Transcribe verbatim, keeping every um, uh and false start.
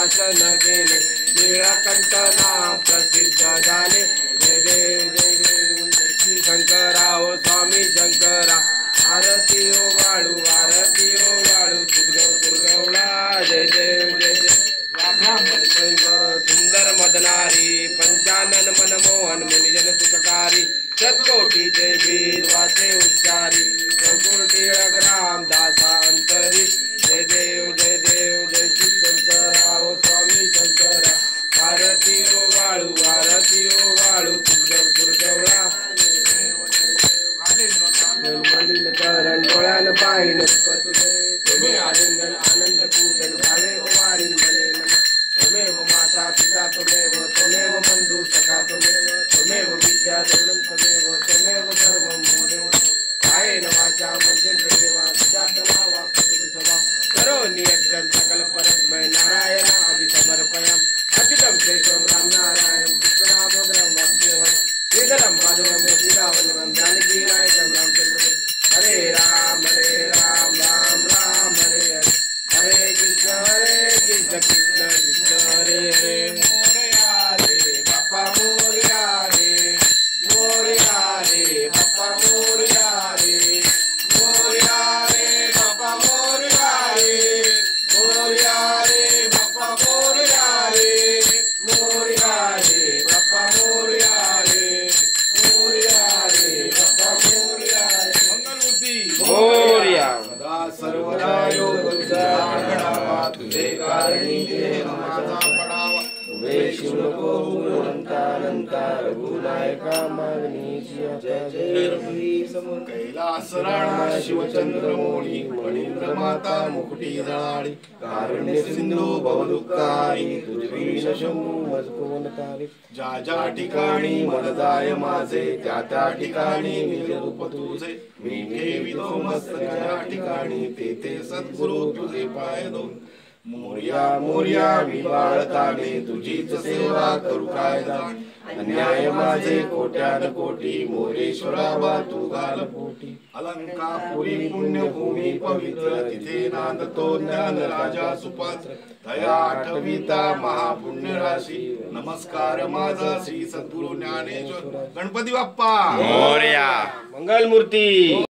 शासन केले निळकंठ नाम प्रसिद्ध झाले जय देव जय देव श्री शंकरा ओ स्वामी शंकरा आरती ओ वाळू आरती ओ वाळू तुर्गव तुर्गवला जय देव जय देव सुंदर मदनारी पंचानन मनमोहन मुनिजन सुखकारी शतकोटी जय वीर वाचे उच्चारी संपूर्ण टिळक राम दासा अंतरी जय देव जय देव जय श्री शंकरा ओ स्वामी शंकरा आरती ओ वाळू आरती ओ वाळू तुर्गव तुर्गवला करण डोळ्यान पाहिन तुम्ही आलिंगन आनंद पूजन भावे वाढील मने नमः त्वमेव माता पिता त्वमेव त्वमेव बंधु सखा त्वमेव त्वमेव विद्या द्रविणं त्वमेव त्वमेव सर्वं मोदेव कायेन वाचा मनसेन्द्रियेण वा विचारेण वा प्रकृतिस्वा करोमि यज्ञं सकल परस्मै नारायण आदि समर्पयामि अच्युतं केशवं राम नारायणं कृष्णदामोदरं वासुदेवं श्रीधरं माधवं गोपीनाथं जानकी नायकं रामचंद्रं हरे राम हरे राम राम राम हरे हरे हरे कृष्ण हरे कृष्ण कृष्ण कृष्ण हरे हरे मोरया रे बाप्पा मोरया रे मोरया रे बाप्पा मोरया रे मोरया रे बाप्पा मोरया रे मोरया रे बाप्पा मोरया रे मोरया रे बाप्पा मोरया रे मोरया रे बाप्पा मोरया रे मंगलमूर्ती मोरया सदा सर्वदा योग विचारणा तुझे कारणी देह माझा पडावा उभे शिवको अनंता रघुनायका मागणीची जय जय रघुवीर समोर कैलास राणा शिवचंद्रमौळी फणींद्र माता मुकुटी जळाळी कारुण्य सिंधू भवदुःखारी तुझवीश शंभू मजकोवनतारी ज्या ज्या ठिकाणी मन जाय माझे त्या त्या ठिकाणी निज रूप तुझे मी ठेवितो मस्तक ज्या ठिकाणी ते ते सद्गुरु तुझे पाय दोन मोरया मोरया मी बाळताने तुझीच सेवा करू काय दान अन्याय माझे कोट्यान कोटी मोरेश्वरा बा तू घाल पोटी अलंकापुरी पुण्यभूमी पवित्र तिथे नांदतो ज्ञान राजा सुपात्र दया आठविता महापुण्य राशी नमस्कार माझा श्री सद्गुरु ज्ञानेश्वर गणपती बाप्पा मोरया मंगलमूर्ती।